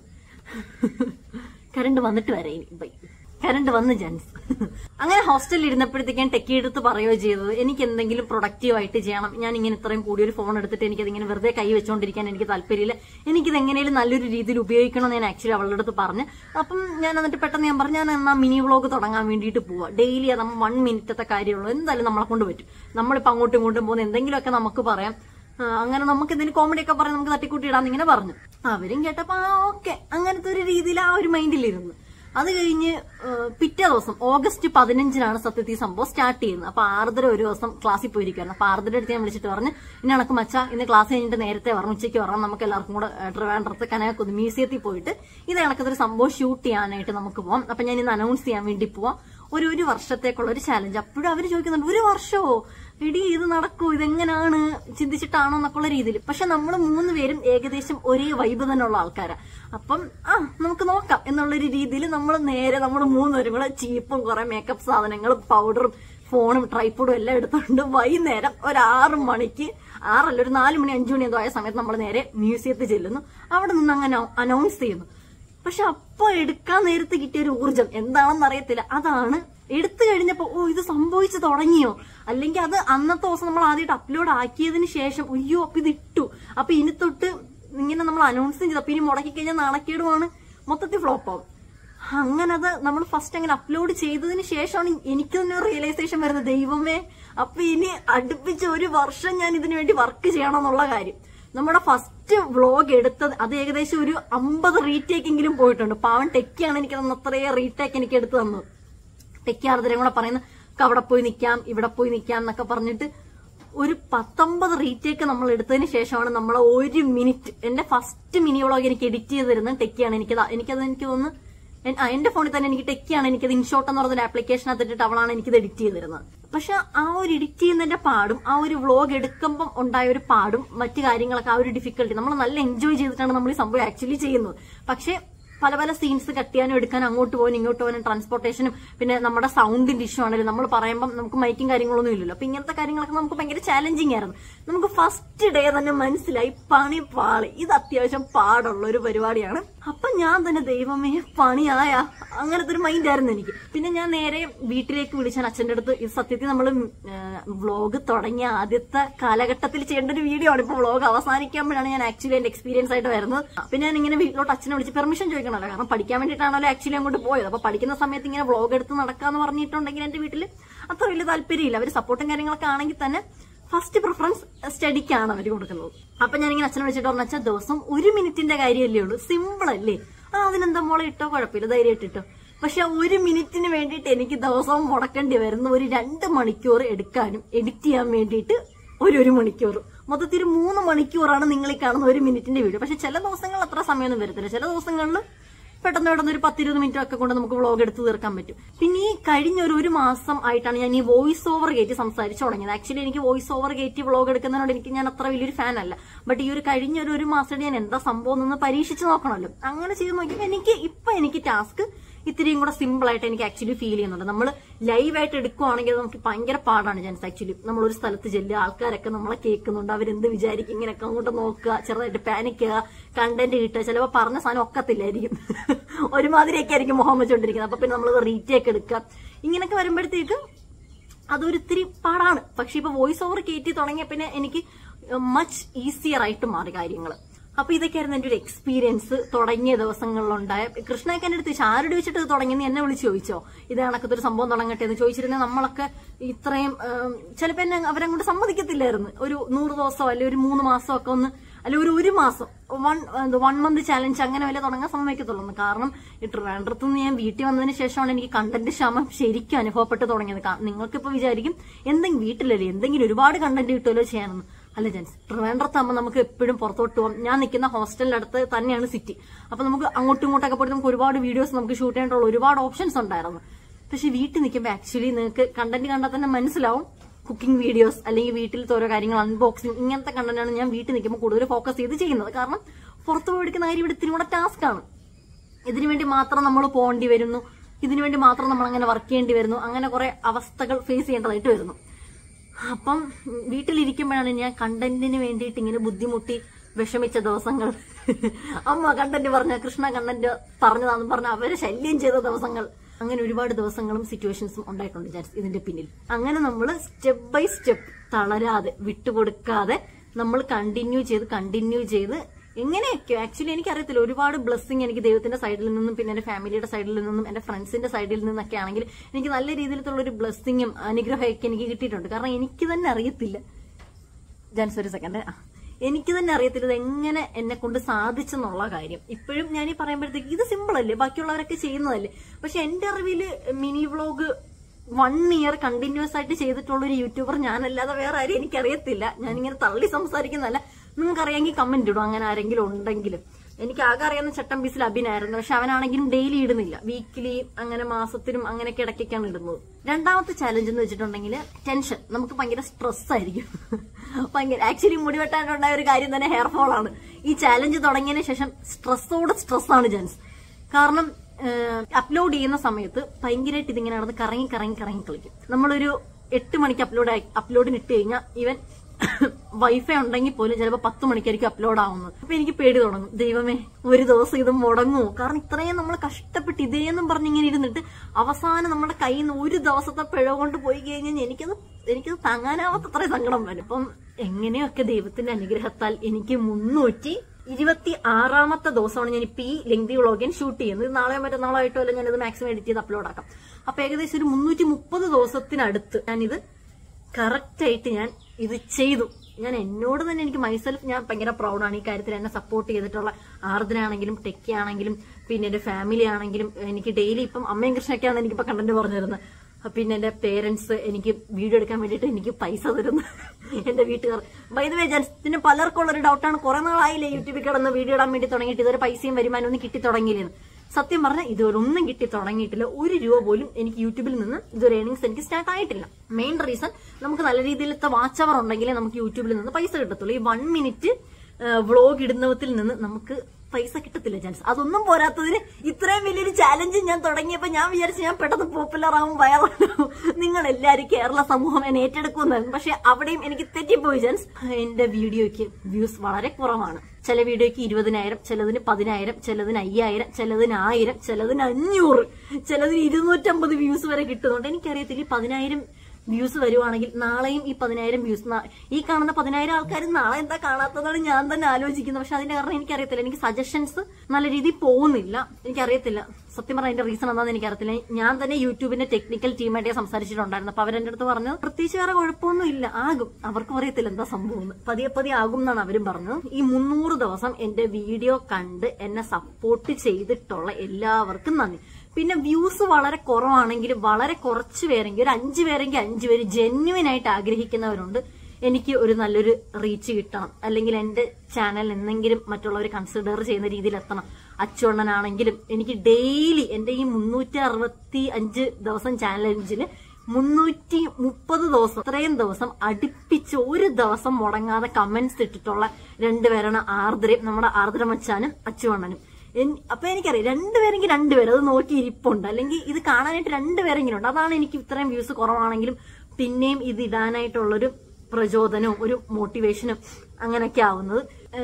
കറണ്ട് വന്നിട്ട് വരെ ഇനി ബൈ. കറണ്ട് വന്ന് ജൻസ്. അങ്ങനെ ഹോസ്റ്റലിൽ ഇരുന്നപ്പോഴത്തേക്ക് ഞാൻ ടെക്കി എടുത്ത് പറയുകയോ ചെയ്തത്, എനിക്ക് എന്തെങ്കിലും പ്രൊഡക്റ്റീവ് ആയിട്ട് ചെയ്യണം. ഞാൻ ഇങ്ങനെ ഇത്രയും കൂടിയൊരു ഫോൺ എടുത്തിട്ട് എനിക്കതിങ്ങനെ വെറുതെ കൈ വെച്ചുകൊണ്ടിരിക്കാൻ എനിക്ക് താല്പര്യമില്ല, എനിക്കിത് എങ്ങനെയും നല്ലൊരു രീതിയിൽ ഉപയോഗിക്കണമെന്ന് ഞാൻ ആക്ച്വലി അവളുടെ അടുത്ത് പറഞ്ഞു. അപ്പം ഞാൻ എന്നിട്ട് പെട്ടെന്ന് ഞാൻ പറഞ്ഞു, ഞാൻ എന്നാ മിനി വ്ളോഗ് തുടങ്ങാൻ വേണ്ടിയിട്ട് പോവാം. ഡെയിലി നമ്മൾ 1 മിനിറ്റത്തെ കാര്യമുള്ളൂ, എന്തായാലും നമ്മളെ കൊണ്ട് പറ്റും. നമ്മളിപ്പോൾ അങ്ങോട്ടും ഇങ്ങോട്ടും പോകുന്ന എന്തെങ്കിലുമൊക്കെ നമുക്ക് പറയാം, അങ്ങനെ നമുക്ക് എന്തെങ്കിലും കോമഡി ഒക്കെ പറഞ്ഞ് നമുക്ക് തട്ടിക്കൂട്ടിയിടാന്ന് ഇങ്ങനെ പറഞ്ഞു. അവരും കേട്ടപ്പോ ഓക്കെ, അങ്ങനത്തെ ഒരു രീതിയിൽ ആ ഒരു മൈൻഡിലിരുന്നു. അത് കഴിഞ്ഞ് പിറ്റേ ദിവസം August 15 സത്യത്തിൽ സംഭവം സ്റ്റാർട്ട് ചെയ്യുന്നത്. അപ്പൊ ആർദ്ര ഒരു ദിവസം ക്ലാസ്സിൽ പോയിരിക്കുകയാണ്. അപ്പൊ ആർദ്രയുടെ അടുത്ത് ഞാൻ വിളിച്ചിട്ട് പറഞ്ഞു, ഇനി കണക്ക് മച്ചാ ഇന്ന് ക്ലാസ് കഴിഞ്ഞിട്ട് നേരത്തെ പറഞ്ഞു, ഉച്ചയ്ക്ക് പറഞ്ഞു, നമുക്ക് എല്ലാവർക്കും കൂടെ ട്രിവാൻഡ്രത്ത് കനകക്കുന്ന് മ്യൂസിയത്തിൽ പോയിട്ട് ഇത് കണക്കത്തൊരു സംഭവം ഷൂട്ട് ചെയ്യാനായിട്ട് നമുക്ക് പോവാം. അപ്പൊ ഞാൻ ഇന്ന് അനൗൺസ് ചെയ്യാൻ വേണ്ടി പോവാം, ഒരു വർഷത്തേക്കുള്ള ഒരു ചാലഞ്ച്. അപ്പോഴും അവര് ചോദിക്കുന്നുണ്ട്, 1 വർഷമോ എടി, ഇത് നടക്കൂ, ഇതെങ്ങനെയാണ് ചിന്തിച്ചിട്ടാണോ എന്നൊക്കെയുള്ള രീതിയിൽ. പക്ഷെ നമ്മൾ 3 പേരും ഏകദേശം ഒരേ വൈബ് തന്നെയുള്ള ആൾക്കാരാ. അപ്പം നമുക്ക് നോക്കാം എന്നുള്ളൊരു രീതിയിൽ നമ്മൾ 3 പേരും കൂടെ ചീപ്പും കുറെ മേക്കപ്പ് സാധനങ്ങളും പൗഡറും ഫോണും ട്രൈപ്പോഡും എല്ലാം എടുത്തുകൊണ്ട് വൈകുന്നേരം ഒരു 6 മണിക്ക്, 6 ഒരു 4 മണി 5 മണി എന്തോ ആയ സമയത്ത് നമ്മൾ നേരെ മ്യൂസിയത്തിൽ ചെല്ലുന്നു. അവിടെ നിന്ന് അങ്ങനെ അനൗൺസ് ചെയ്യുന്നു. പക്ഷെ അപ്പൊ എടുക്കാൻ നേരത്ത് കിട്ടിയൊരു ഊർജം എന്താണെന്ന് അറിയത്തില്ല. അതാണ് എടുത്തു കഴിഞ്ഞപ്പോ ഇത് സംഭവിച്ചു തുടങ്ങിയോ, അല്ലെങ്കിൽ അത് അന്നത്തെ ദിവസം നമ്മൾ ആദ്യമായിട്ട് അപ്ലോഡ് ആക്കിയതിന് ശേഷം അയ്യോ അപ്പൊ ഇത് ഇട്ടു, അപ്പൊ ഇനി തൊട്ട് ഇങ്ങനെ നമ്മൾ അനൗൺസ് ചെയ്തു, അപ്പൊ ഇനി മുടക്കി കഴിഞ്ഞാൽ നാണക്കേടുമാണ്, മൊത്തത്തിൽ ഫ്ലോപ്പാവും. അങ്ങനെ അത് നമ്മൾ ഫസ്റ്റ് അങ്ങനെ അപ്ലോഡ് ചെയ്തതിന് ശേഷമാണ് എനിക്ക് തന്നെ റിയലൈസേഷൻ വരുന്നത്, ദൈവമേ അപ്പൊ ഇനി അടുപ്പിച്ച് 1 വർഷം ഞാൻ ഇതിനു വേണ്ടി വർക്ക് ചെയ്യണം എന്നുള്ള കാര്യം. നമ്മുടെ ഫസ്റ്റ് വ്ളോഗ് എടുത്തത് അത് ഏകദേശം ഒരു 50 റീടേക്കെങ്കിലും പോയിട്ടുണ്ട്. പാവൻ ടെക്കിയാണ് എനിക്ക് തന്ന അത്രയും റീടേക്ക് എനിക്ക് എടുത്തു തന്നത്. ടെക്കി ആർദ്രം കൂടെ പറയുന്നത് അവിടെ പോയി നിൽക്കാം ഇവിടെ പോയി നിൽക്കാം എന്നൊക്കെ പറഞ്ഞിട്ട് ഒരു 19 റീടേക്ക് നമ്മൾ എടുത്തതിന് ശേഷമാണ് നമ്മൾ 1 മിനിറ്റ് എന്റെ ഫസ്റ്റ് മിനി വ്ളോഗ് എനിക്ക് എഡിറ്റ് ചെയ്ത് തരുന്നത് ടെക്കിയാണ്. എനിക്ക് തോന്നുന്നു എന്റെ ഫോണിൽ തന്നെ എനിക്ക് ടെക്കിയാണ് എനിക്കത് ഇൻഷോട്ട് എന്ന് പറഞ്ഞൊരു ആപ്ലിക്കേഷൻ അതിട്ടിട്ട് അവളാണ് എനിക്കത് എഡിറ്റ് ചെയ്ത് തരുന്നത്. പക്ഷെ ആ ഒരു എഡിറ്റ് ചെയ്യുന്നതിന്റെ പാടും ആ ഒരു വ്ളോഗ് എടുക്കുമ്പോൾ ഉണ്ടായ ഒരു പാടും മറ്റു കാര്യങ്ങളൊക്കെ ആ ഒരു ഡിഫിക്കൽട്ടി നമ്മൾ നല്ല എൻജോയ് ചെയ്തിട്ടാണ് നമ്മൾ ഈ സംഭവം ആക്ച്വലി ചെയ്യുന്നത്. പക്ഷെ പല സീൻസ് കട്ട് ചെയ്യാനും എടുക്കാനും അങ്ങോട്ട് പോകാനും ഇങ്ങോട്ട് പോകാനും ട്രാൻസ്പോർട്ടേഷനും പിന്നെ നമ്മുടെ സൗണ്ടിന്റെ ഇഷ്യൂ ആണെങ്കിലും നമ്മൾ പറയുമ്പോൾ നമുക്ക് മൈക്കും കാര്യങ്ങളൊന്നും ഇല്ലല്ലോ. അപ്പൊ ഇങ്ങനത്തെ കാര്യങ്ങളൊക്കെ നമുക്ക് ഭയങ്കര ചാലഞ്ചിങ് ആയിരുന്നു. നമുക്ക് ഫസ്റ്റ് ഡേ തന്നെ മനസ്സിലായി പണി പാളി, ഇത് അത്യാവശ്യം പാടുള്ള ഒരു പരിപാടിയാണ്. അപ്പൊ ഞാൻ തന്നെ ദൈവമേ പണിയായ അങ്ങനത്തെ ഒരു മൈൻഡ് ആയിരുന്നു എനിക്ക്. പിന്നെ ഞാൻ നേരെ വീട്ടിലേക്ക് വിളിച്ചാൽ അച്ഛൻ്റെ അടുത്ത് ഇത് സത്യത്തിൽ നമ്മൾ വ്ളോഗ് തുടങ്ങിയ ആദ്യത്തെ കാലഘട്ടത്തിൽ ചെയ്യേണ്ട ഒരു വീഡിയോ ആണ്. ഇപ്പൊ വ്ളോഗ് അവസാനിക്കുമ്പോഴാണ് ഞാൻ ആക്ച്വലി എന്റെ എക്സ്പീരിയൻസ് ആയിട്ട് വരുന്നത്. പിന്നെ ഞാൻ ഇങ്ങനെ വീട്ടിലോട്ട് അച്ഛനെ വിളിച്ച് പെർമിഷൻ ചോദിക്കണമല്ലോ, കാരണം പഠിക്കാൻ വേണ്ടിയിട്ടാണല്ലോ ആക്ച്വലി അങ്ങോട്ട് പോയത്. അപ്പൊ പഠിക്കുന്ന സമയത്ത് ഇങ്ങനെ വ്ളോഗ് എടുത്ത് നടക്കാന്ന് പറഞ്ഞിട്ടുണ്ടെങ്കിൽ എന്റെ വീട്ടിൽ അത്ര വലിയ താല്പര്യമില്ല. അവർ സപ്പോർട്ടും കാര്യങ്ങളൊക്കെ ആണെങ്കിൽ തന്നെ ഫസ്റ്റ് പ്രിഫറൻസ് സ്റ്റഡിക്കാണ് അവർ കൊടുക്കുന്നത്. അപ്പൊ ഞാനിങ്ങനെ അച്ഛനെ വിളിച്ചിട്ട് പറഞ്ഞ അച്ഛൻ ദിവസം 1 മിനിറ്റിന്റെ കാര്യമല്ലേ ഉള്ളൂ, സിമ്പിൾ അല്ലേ, അതിനെന്താ മോളെ ഇട്ടോ, കുഴപ്പമില്ല, ധൈര്യമായിട്ട് ഇട്ടോ. പക്ഷെ 1 മിനിറ്റിന് വേണ്ടിയിട്ട് എനിക്ക് ദിവസവും മുടക്കേണ്ടി വരുന്ന ഒരു 2 മണിക്കൂർ എടുക്കാനും എഡിറ്റ് ചെയ്യാൻ വേണ്ടിയിട്ട് ഒരു മണിക്കൂർ, മൊത്തത്തിൽ 3 മണിക്കൂറാണ് നിങ്ങൾ ഈ കാണുന്ന 1 മിനിറ്റിന്റെ വീഡിയോ. പക്ഷെ ചില ദിവസങ്ങൾ അത്ര സമയമൊന്നും വരത്തില്ല. ചില ദിവസങ്ങളിൽ പെട്ടെന്ന് ഒരു 10-20 മിനിറ്റ് ഒക്കെ കൊണ്ട് നമുക്ക് വ്ളോഗ് എടുത്ത് തീർക്കാൻ പറ്റും. പിന്നെ ഈ കഴിഞ്ഞ ഒരു മാസം ആയിട്ടാണ് ഞാൻ ഈ വോയിസ് ഓവർ കയറ്റി സംസാരിച്ചു തുടങ്ങിയത്. ആക്ച്വലി എനിക്ക് വോയിസ് ഓവർ കയറ്റി വ്ളോഗ് എടുക്കുന്നതിനോട് ഞാൻ അത്ര വലിയൊരു ഫാൻ അല്ല. ബട്ട് ഈ കഴിഞ്ഞ ഒരു മാസമായിട്ട് ഞാൻ എന്താ സംഭവം എന്ന് പരീക്ഷിച്ച് നോക്കണമല്ലോ. അങ്ങനെ ചെയ്ത് നോക്കിയപ്പോൾ എനിക്ക് ടാസ്ക് ഇത്തിരിയും കൂടെ സിമ്പിൾ ആയിട്ട് എനിക്ക് ആക്ച്വലി ഫീൽ ചെയ്യുന്നുണ്ട്. നമ്മൾ ലൈവായിട്ട് എടുക്കുവാണെങ്കിൽ നമുക്ക് ഭയങ്കര പാടാണ് ജാൻസ്. ആക്ച്വലി നമ്മളൊരു സ്ഥലത്ത് ചെല്ലുക, ആൾക്കാരൊക്കെ നമ്മളെ കേൾക്കുന്നുണ്ട്, അവരെന്ത് വിചാരിക്കും, ഇങ്ങനെയൊക്കെ അങ്ങോട്ട് നോക്കുക, ചെറുതായിട്ട് പാനിക്കുക, കണ്ടന്റ് കിട്ടുക, ചിലപ്പോൾ പറഞ്ഞ സാധനം ഒക്കത്തില്ലായിരിക്കും, ഒരുമാതിരിയൊക്കെ ആയിരിക്കും മുഖം വെച്ചോണ്ടിരിക്കുന്നത്. അപ്പൊ പിന്നെ നമ്മൾ റീറ്റേക്ക് എടുക്കുക, ഇങ്ങനെയൊക്കെ വരുമ്പോഴത്തേക്ക് അതൊരിത്തിരി പാടാണ്. പക്ഷെ ഇപ്പൊ വോയിസ് ഓവർ കയറ്റി തുടങ്ങിയ പിന്നെ എനിക്ക് മച്ച് ഈസിയർ ആയിട്ട് മാറി കാര്യങ്ങൾ. അപ്പൊ ഇതൊക്കെയായിരുന്നു എന്റെ ഒരു എക്സ്പീരിയൻസ് തുടങ്ങിയ ദിവസങ്ങളിലുണ്ടായ. കൃഷ്ണയൊക്കെ എന്റെ അടുത്ത് ആരോട് വെച്ചിട്ട് തുടങ്ങിയെന്ന് എന്നെ വിളിച്ച് ചോദിച്ചോ, ഇത് കണക്കത്തെ ഒരു സംഭവം തുടങ്ങട്ടെ എന്ന് ചോദിച്ചിരുന്ന നമ്മളൊക്കെ ഇത്രയും ചിലപ്പോ എന്നെ അവരങ്ങോട്ട് സമ്മതിക്കത്തില്ലായിരുന്നു. ഒരു 100 ദിവസം അല്ലെ ഒരു 3 മാസം ഒക്കെ അല്ലെ ഒരു മാസം 1 മന്ത് ചാലഞ്ച് അങ്ങനെ വല്ല തുടങ്ങാൻ സമ്മതിക്കത്തുള്ളൂ. കാരണം ഈ ട്രിവാൻഡ്രത്ത് നിന്ന് ഞാൻ വീട്ടിൽ വന്നതിന് ശേഷമാണ് എനിക്ക് കണ്ടന്റ് ക്ഷാമം ശരിക്കും അനുഭവപ്പെട്ട് തുടങ്ങിയത്. നിങ്ങൾക്കിപ്പോ വിചാരിക്കും എന്തെങ്കിലും വീട്ടിലല്ലേ എന്തെങ്കിലും ഒരുപാട് കണ്ടന്റ് കിട്ടുമല്ലോ ചെയ്യാനെന്ന്. അല്ല ജെൻസ്, ട്രിവാൻഡ്രത്താകുമ്പോൾ നമുക്ക് എപ്പോഴും പുറത്തോട്ട് പോകാം. ഞാൻ നിൽക്കുന്ന ഹോസ്റ്റലിന്റെ അടുത്ത് തന്നെയാണ് സിറ്റി. അപ്പൊ നമുക്ക് അങ്ങോട്ടും ഇങ്ങോട്ടൊക്കെ പോയിട്ട് നമുക്ക് ഒരുപാട് വീഡിയോസ് നമുക്ക് ഷൂട്ട് ചെയ്യാനുള്ള ഒരുപാട് ഓപ്ഷൻസ് ഉണ്ടായിരുന്നു. പക്ഷെ വീട്ടിൽ നിൽക്കുമ്പോൾ ആക്ച്വലി നിങ്ങൾക്ക് കണ്ടന്റ് കണ്ടാൽ തന്നെ മനസ്സിലാവും, കുക്കിംഗ് വീഡിയോസ് അല്ലെങ്കിൽ വീട്ടിലത്തെ ഓരോ കാര്യങ്ങൾ അൺബോക്സിങ് ഇങ്ങനത്തെ കണ്ടന്റാണ് ഞാൻ വീട്ടിൽ നിൽക്കുമ്പോൾ കൂടുതൽ ഫോക്കസ് ചെയ്ത് ചെയ്യുന്നത്. കാരണം പുറത്തു പോയി എടുക്കുന്ന കാര്യം ഇവിടെ ഇത്തിരി കൂടെ ടാസ്ക് ആണ്. ഇതിനുവേണ്ടി മാത്രം നമ്മൾ പോകേണ്ടി വരുന്നു, ഇതിനുവേണ്ടി മാത്രം നമ്മൾ അങ്ങനെ വർക്ക് ചെയ്യേണ്ടി വരുന്നു, അങ്ങനെ കുറെ അവസ്ഥകൾ ഫേസ് ചെയ്യേണ്ടതായിട്ട് വരുന്നു. അപ്പം വീട്ടിലിരിക്കുമ്പോഴാണ് ഞാൻ കണ്ടന്റിന് വേണ്ടിയിട്ട് ഇങ്ങനെ ബുദ്ധിമുട്ടി വിഷമിച്ച ദിവസങ്ങൾ. അമ്മ കണ്ടന്റ് പറഞ്ഞ, കൃഷ്ണ കണ്ടന്റ് പറഞ്ഞതാന്ന് പറഞ്ഞ അവരെ ശല്യം ചെയ്ത ദിവസങ്ങൾ, അങ്ങനെ ഒരുപാട് ദിവസങ്ങളും സിറ്റുവേഷൻസും ഉണ്ടായിട്ടുണ്ട് ജാൻസ് ഇതിന്റെ പിന്നിൽ. അങ്ങനെ നമ്മൾ സ്റ്റെപ്പ് ബൈ സ്റ്റെപ്പ് തളരാതെ വിട്ടുകൊടുക്കാതെ നമ്മൾ കണ്ടിന്യൂ ചെയ്ത് എങ്ങനെയൊക്കെ ആക്ച്വലി എനിക്കറിയത്തില്ല, ഒരുപാട് ബ്ലെസ്സിങ് എനിക്ക് ദൈവത്തിന്റെ സൈഡിൽ നിന്നും പിന്നെ എന്റെ ഫാമിലിയുടെ സൈഡിൽ നിന്നും എന്റെ ഫ്രണ്ട്സിന്റെ സൈഡിൽ നിന്നൊക്കെ ആണെങ്കിൽ എനിക്ക് നല്ല രീതിയിലുള്ള ഒരു ബ്ലെസ്സിങ്ങും അനുഗ്രഹമൊക്കെ എനിക്ക് കിട്ടിയിട്ടുണ്ട്. കാരണം എനിക്ക് തന്നെ അറിയത്തില്ല ജാൻസ്, ഒരു സെക്കൻഡ്, എനിക്ക് തന്നെ അറിയത്തില്ല ഇത് എങ്ങനെ എന്നെ കൊണ്ട് സാധിച്ചെന്നുള്ള കാര്യം. ഇപ്പോഴും ഞാൻ ഈ പറയുമ്പോഴത്തേക്ക് ഇത് സിമ്പിൾ അല്ലേ, ബാക്കിയുള്ളവരൊക്കെ ചെയ്യുന്നതല്ലേ. പക്ഷെ എന്റെ അറിവില് മിനി വ്ളോഗ് 1 ഇയർ കണ്ടിന്യൂസ് ആയിട്ട് ചെയ്തിട്ടുള്ള ഒരു യൂട്യൂബർ ഞാനല്ലാതെ വേറെ ആരും എനിക്കറിയത്തില്ല. ഞാനിങ്ങനെ തള്ളി സംസാരിക്കുന്നതല്ല, നിങ്ങൾക്ക് അറിയാമെങ്കിൽ കമന്റ് ഇടും അങ്ങനെ ആരെങ്കിലും ഉണ്ടെങ്കിലും. എനിക്ക് ആകെ അറിയുന്ന ചട്ടം പീസിൽ അഭിനായിരുന്നു. പക്ഷെ അവനാണെങ്കിലും ഡെയിലി ഇടുന്നില്ല, വീക്കിലി അങ്ങനെ മാസത്തിലും അങ്ങനെയൊക്കെ ഇടയ്ക്കൊക്കെയാണ് ഇടുന്നത്. രണ്ടാമത്തെ ചാലഞ്ച് എന്ന് വെച്ചിട്ടുണ്ടെങ്കിൽ ടെൻഷൻ, നമുക്ക് ഭയങ്കര സ്ട്രെസ് ആയിരിക്കും. ഭയങ്കര ആക്ച്വലി മുടി വെട്ടാനുണ്ടായ ഒരു കാര്യം തന്നെ ഹെയർ ഫോൾ ആണ്. ഈ ചാലഞ്ച് തുടങ്ങിയതിന് ശേഷം സ്ട്രെസ്സാണ് ജെൻസ്. കാരണം അപ്ലോഡ് ചെയ്യുന്ന സമയത്ത് ഭയങ്കരമായിട്ട് ഇതിങ്ങനെ നടന്ന് കറങ്ങി കളിക്കും. നമ്മളൊരു 8 മണിക്ക് അപ്ലോഡിന് ഇട്ട് കഴിഞ്ഞാൽ ഈവൻ വൈഫൈ ഉണ്ടെങ്കിൽ പോലും ചിലപ്പോൾ 10 മണിക്കായിരിക്കും അപ്ലോഡ് ആവുന്നത്. അപ്പൊ എനിക്ക് പേടി തുടങ്ങും, ദൈവമേ ഒരു ദിവസം ഇത് മുടങ്ങുമോ. കാരണം ഇത്രയും നമ്മൾ കഷ്ടപ്പെട്ട് ഇതേന്നും പറഞ്ഞിങ്ങനെ ഇരുന്നിട്ട് അവസാനം നമ്മുടെ കയ്യിൽ നിന്ന് ഒരു ദിവസത്തെ പിഴ കൊണ്ട് പോയി കഴിഞ്ഞാൽ എനിക്കത് താങ്ങാനാവാത്തത്ര സങ്കടം വരും. അപ്പം എങ്ങനെയൊക്കെ ദൈവത്തിന്റെ അനുഗ്രഹത്താൽ എനിക്ക് 326ാമത്തെ ദിവസമാണ് ഞാൻ ഇപ്പൊ ഈ ലെങ്തി വ്ളോഗിൻ ഷൂട്ട് ചെയ്യുന്നത്. ഇത് നാളെയോ മറ്റന്നാളോ ആയിട്ടോ അല്ല ഞാനിത് മാക്സിമം എഡിറ്റ് ചെയ്ത് അപ്ലോഡ് ആക്കാം. അപ്പൊ ഏകദേശം ഒരു 330 ദിവസത്തിനടുത്ത് ഞാനിത് കറക്റ്റ് ആയിട്ട് ഞാൻ ഇത് ചെയ്തു. ഞാൻ എന്നോട് തന്നെ എനിക്ക് മൈസെൽഫ് ഞാൻ ഭയങ്കര പ്രൗഡാണ് ഈ കാര്യത്തിൽ. എന്നെ സപ്പോർട്ട് ചെയ്തിട്ടുള്ള ആർദ്ര ആണെങ്കിലും ടെക്കി ആണെങ്കിലും പിന്നെ എന്റെ ഫാമിലി ആണെങ്കിലും എനിക്ക് ഡെയിലി ഇപ്പം അമ്മയും കൃഷ്ണയൊക്കെയാണ് എനിക്കിപ്പോ കണ്ടന്റ് പറഞ്ഞു തരുന്നത്. പിന്നെ എന്റെ പേരൻസ് എനിക്ക് വീഡിയോ എടുക്കാൻ വേണ്ടിയിട്ട് എനിക്ക് പൈസ തരുന്നു, എന്റെ വീട്ടുകാർ. ബൈ ദ വേ ജാൻസ്, പിന്നെ പലർക്കും ഉള്ളൊരു ഡൗട്ടാണ്, കുറെ നാളായില്ലേ യൂട്യൂബിൽ കിടന്ന് വീഡിയോ ഇടാൻ വേണ്ടി തുടങ്ങിയിട്ട് ഇതൊരു പൈസയും വരുമാനം ഒന്നും കിട്ടി തുടങ്ങിയില്ലെന്ന്. സത്യം പറഞ്ഞാൽ ഇതുവരെ ഒന്നും കിട്ടി തുടങ്ങിയിട്ടില്ല. 1 രൂപ പോലും എനിക്ക് യൂട്യൂബിൽ നിന്ന് ഇതൊരു ഏണിങ്സ് എനിക്ക് സ്റ്റാർട്ട് ആയിട്ടില്ല. മെയിൻ റീസൺ നമുക്ക് നല്ല രീതിയിലത്തെ വാച്ച് അവർ ഉണ്ടെങ്കിലേ നമുക്ക് യൂട്യൂബിൽ നിന്ന് പൈസ കിട്ടത്തുള്ളൂ. ഈ 1 മിനിറ്റ് വ്ളോഗ് ഇടുന്നതിൽ നിന്ന് നമുക്ക് പൈസ കിട്ടത്തില്ല ചാൻസ്. അതൊന്നും പോരാത്തതിന് ഇത്രയും വലിയൊരു ചാലഞ്ച് ഞാൻ തുടങ്ങിയപ്പോ ഞാൻ വിചാരിച്ചു ഞാൻ പെട്ടെന്ന് പോപ്പുലർ ആവും, വൈറലാവും, നിങ്ങൾ എല്ലാവരും കേരള സമൂഹം എന്നെ ഏറ്റെടുക്കുമെന്നായിരുന്നു. പക്ഷെ അവിടെയും എനിക്ക് തെറ്റിപ്പോയി ചാൻസ്. എന്റെ വീഡിയോയ്ക്ക് വ്യൂസ് വളരെ കുറവാണ്. ചില വീഡിയോയ്ക്ക് 20,000, ചിലതിന് 10,000, ചിലതിന് 5,000, ചിലതിന് 1000, ചിലതിന് 500, ചിലതിന് 250 വ്യൂസ് വരെ കിട്ടുന്നുണ്ട്. എനിക്കറിയത്തില്ല 10,000 വ്യൂസ് വരുവാണെങ്കിൽ നാളെയും ഈ 10,000 വ്യൂസ്, ഈ കാണുന്ന 10,000 ആൾക്കാർ നാളെ എന്താ കാണാത്തതാണ് ഞാൻ തന്നെ ആലോചിക്കുന്നത്. പക്ഷെ അതിന്റെ കാരണം എനിക്കറിയത്തില്ല. എനിക്ക് സജഷൻസ് നല്ല രീതിയിൽ പോകുന്നില്ല. എനിക്കറിയത്തില്ല സത്യം പറഞ്ഞാൽ അതിന്റെ റീസൺ എന്താണെന്ന് എനിക്കറിയത്തില്ല. ഞാൻ തന്നെ യൂട്യൂബിന്റെ ടെക്നിക്കൽ ടീമായിട്ട് സംസാരിച്ചിട്ടുണ്ടായിരുന്നു. അപ്പൊ അവരെന്റെ അടുത്ത് പറഞ്ഞു പ്രത്യേകിച്ച് വേറെ കുഴപ്പമൊന്നും ഇല്ല, ആകും. അവർക്കും അറിയത്തില്ല എന്താ സംഭവം, പതിയെ പതിയെ ആകും എന്നാണ് അവരും പറഞ്ഞത്. ഈ 300 ദിവസം എന്റെ വീഡിയോ കണ്ട് എന്നെ സപ്പോർട്ട് ചെയ്തിട്ടുള്ള എല്ലാവർക്കും നന്ദി. പിന്നെ വ്യൂസ് വളരെ കുറവാണെങ്കിലും വളരെ കുറച്ച് പേരെങ്കിൽ, ഒരു 5 പേരെങ്കിൽ 5 പേര് ജെന്യുവൻ ആയിട്ട് ആഗ്രഹിക്കുന്നവരുണ്ട് എനിക്ക് ഒരു നല്ലൊരു റീച്ച് കിട്ടണം, അല്ലെങ്കിൽ എന്റെ ചാനൽ എന്തെങ്കിലും മറ്റുള്ളവർ കൺസിഡർ ചെയ്യുന്ന രീതിയിൽ എത്തണം. അച്ചുവണ്ണനാണെങ്കിലും എനിക്ക് ഡെയിലി എന്റെ ഈ 365 ദിവസം ചാലഞ്ചിന് 330 ദിവസം, ഇത്രയും ദിവസം അടുപ്പിച്ച് ഒരു ദിവസം മുടങ്ങാതെ കമന്റ്സ് ഇട്ടിട്ടുള്ള 2 പേരാണ് ആർദ്രയും, നമ്മുടെ ആർദ്ര മച്ചാനും അച്ചുവണ്ണനും. അപ്പൊ എനിക്കറിയാം 2 പേരെങ്കിൽ 2 പേര് അത് നോക്കി ഇരിപ്പുണ്ട്, അല്ലെങ്കിൽ ഇത് കാണാനായിട്ട് 2 പേരെങ്കിലും ഉണ്ട്. അതാണ് എനിക്ക് ഇത്രയും വ്യൂസ് കുറവാണെങ്കിലും പിന്നെയും ഇത് ഇടാനായിട്ടുള്ളൊരു പ്രചോദനവും ഒരു മോട്ടിവേഷനും അങ്ങനെയൊക്കെ ആവുന്നത്.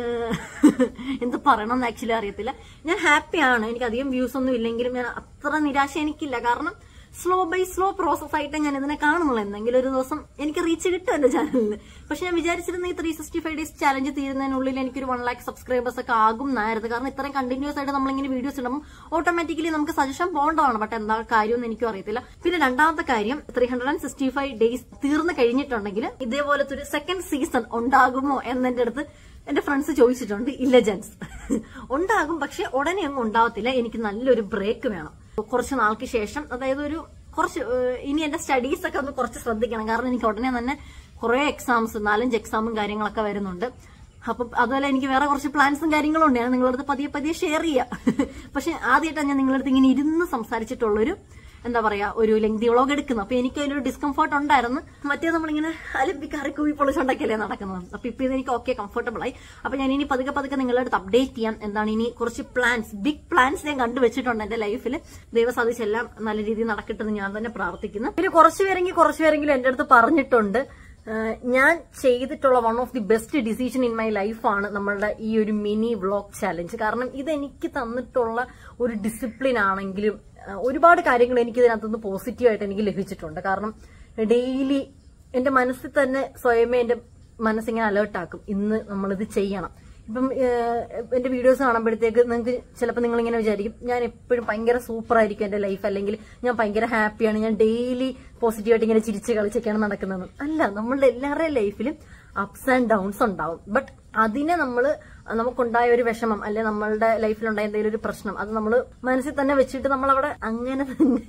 എന്ത് പറയണമെന്ന് ആക്ച്വലി അറിയത്തില്ല. ഞാൻ ഹാപ്പിയാണ്. എനിക്ക് അധികം വ്യൂസ് ഒന്നും ഇല്ലെങ്കിലും ഞാൻ അത്ര നിരാശ എനിക്കില്ല. കാരണം സ്ലോ ബൈ സ്ലോ പ്രോസസ് ആയിട്ട് ഞാൻ ഇതിനെ കാണുന്നുള്ളൂ. എന്തെങ്കിലും ഒരു ദിവസം എനിക്ക് റീച്ച് കിട്ടും എന്റെ ചാനലിന്. പക്ഷെ ഞാൻ വിചാരിച്ചിരുന്ന ഈ 365 ഡേയ്സ് ചാലഞ്ച് തീരുന്നതിനുള്ളിൽ എനിക്കൊരു 1 lakh സബ്സ്ക്രൈബേഴ്സ് ഒക്കെ ആകും എന്നായിരുന്നു. കാരണം ഇത്രയും കണ്ടിന്യൂസ് ആയിട്ട് നമ്മളിങ്ങനെ വീഡിയോസ് ഇടുമ്പോൾ ഓട്ടോമാറ്റിക്കലി നമുക്ക് സജഷൻ പോകേണ്ടതാണ്. ബട്ട് എന്താ കാര്യമെന്ന് എനിക്കും അറിയത്തില്ല. പിന്നെ രണ്ടാമത്തെ കാര്യം, 365 ഡേയ്സ് തീർന്നു കഴിഞ്ഞിട്ടുണ്ടെങ്കിൽ ഇതേപോലത്തെ ഒരു സെക്കൻഡ് സീസൺ ഉണ്ടാകുമോ എന്നെന്റെ അടുത്ത് എന്റെ ഫ്രണ്ട്സ് ചോദിച്ചിട്ടുണ്ട്. ഇല്ല ജെൻസ്, ഉണ്ടാകും. പക്ഷെ ഉടനെ ഒന്നും ഉണ്ടാവത്തില്ല. എനിക്ക് നല്ലൊരു ബ്രേക്ക് വേണം. കുറച്ച് നാൾക്ക് ശേഷം, അതായത് ഒരു കുറച്ച് ഇനി എന്റെ സ്റ്റഡീസ് ഒക്കെ ഒന്ന് കുറച്ച് ശ്രദ്ധിക്കണം. കാരണം എനിക്ക് ഉടനെ തന്നെ കുറെ എക്സാംസ്, 4-5 എക്സാമും കാര്യങ്ങളൊക്കെ വരുന്നുണ്ട്. അപ്പം അതുപോലെ എനിക്ക് വേറെ കുറച്ച് പ്ലാൻസും കാര്യങ്ങളും ഉണ്ട്. ഞാൻ നിങ്ങളടുത്ത് പതിയെ പതിയെ ഷെയർ ചെയ്യാം. പക്ഷെ ആദ്യമായിട്ടാണ് ഞാൻ നിങ്ങളടുത്ത് ഇങ്ങനെ ഇരുന്ന് സംസാരിച്ചിട്ടുള്ളൊരു എന്താ പറയാ ഒരു ലെങ്തി വ്ളോഗ് എടുക്കുന്നു. അപ്പൊ എനിക്ക് അതിലൊരു ഡിസ്കംഫർട്ട് ഉണ്ടായിരുന്നു. മറ്റേ നമ്മളിങ്ങനെ അലമ്പിക്കാറി കൂവി പൊളിച്ചുണ്ടാക്കിയല്ലേ നടക്കുന്നത്. അപ്പൊ ഇപ്പൊ ഇതെനിക്ക് ഓക്കെ കംഫർട്ടബിൾ ആയി. അപ്പൊ ഞാൻ ഇനി പതുക്കെ പതുക്കെ നിങ്ങളുടെ അടുത്ത് അപ്ഡേറ്റ് ചെയ്യാം. എന്താണ് ഇനി കുറച്ച് പ്ലാൻസ്, ബിഗ് പ്ലാൻസ് ഞാൻ കണ്ടുവച്ചിട്ടുണ്ട് എന്റെ ലൈഫിൽ. ദൈവം സാധിച്ചെല്ലാം നല്ല രീതിയിൽ നടക്കട്ടെന്ന് ഞാൻ തന്നെ പ്രാർത്ഥിക്കുന്നു. പിന്നെ കുറച്ചുപേരെങ്കിലും എന്റെ അടുത്ത് പറഞ്ഞിട്ടുണ്ട് ഞാൻ ചെയ്തിട്ടുള്ള one of the best decision in my ലൈഫാണ് നമ്മളുടെ ഈ ഒരു മിനി വ്ളോഗ് ചാലഞ്ച്. കാരണം ഇതെനിക്ക് തന്നിട്ടുള്ള ഒരു ഡിസിപ്ലിൻ ആണെങ്കിലും ഒരുപാട് കാര്യങ്ങൾ എനിക്ക് ഇതിനകത്തുനിന്ന് പോസിറ്റീവായിട്ട് എനിക്ക് ലഭിച്ചിട്ടുണ്ട്. കാരണം ഡെയിലി എന്റെ മനസ്സിൽ തന്നെ സ്വയമേ എന്റെ മനസ്സിങ്ങനെ അലേർട്ടാക്കും, ഇന്ന് നമ്മളിത് ചെയ്യണം. ഇപ്പം എന്റെ വീഡിയോസ് കാണുമ്പോഴത്തേക്ക് നിങ്ങൾക്ക് ചിലപ്പോൾ നിങ്ങളിങ്ങനെ വിചാരിക്കും ഞാൻ എപ്പോഴും ഭയങ്കര സൂപ്പർ ആയിരിക്കും എന്റെ ലൈഫ്, അല്ലെങ്കിൽ ഞാൻ ഭയങ്കര ഹാപ്പിയാണ്, ഞാൻ ഡെയിലി പോസിറ്റീവായിട്ട് ഇങ്ങനെ ചിരിച്ച് കളിച്ചൊക്കെയാണ് നടക്കുന്നത്. അല്ല, നമ്മളുടെ എല്ലാവരുടെയും ലൈഫിലും അപ്സ് ആൻഡ് ഡൗൺസ് ഉണ്ടാവും. ബട്ട് അതിനെ നമുക്കുണ്ടായ ഒരു വിഷമം, അല്ലെ നമ്മളുടെ ലൈഫിലുണ്ടായ എന്തെങ്കിലും ഒരു പ്രശ്നം, അത് നമ്മൾ മനസ്സിൽ തന്നെ വെച്ചിട്ട് നമ്മളവിടെ അങ്ങനെ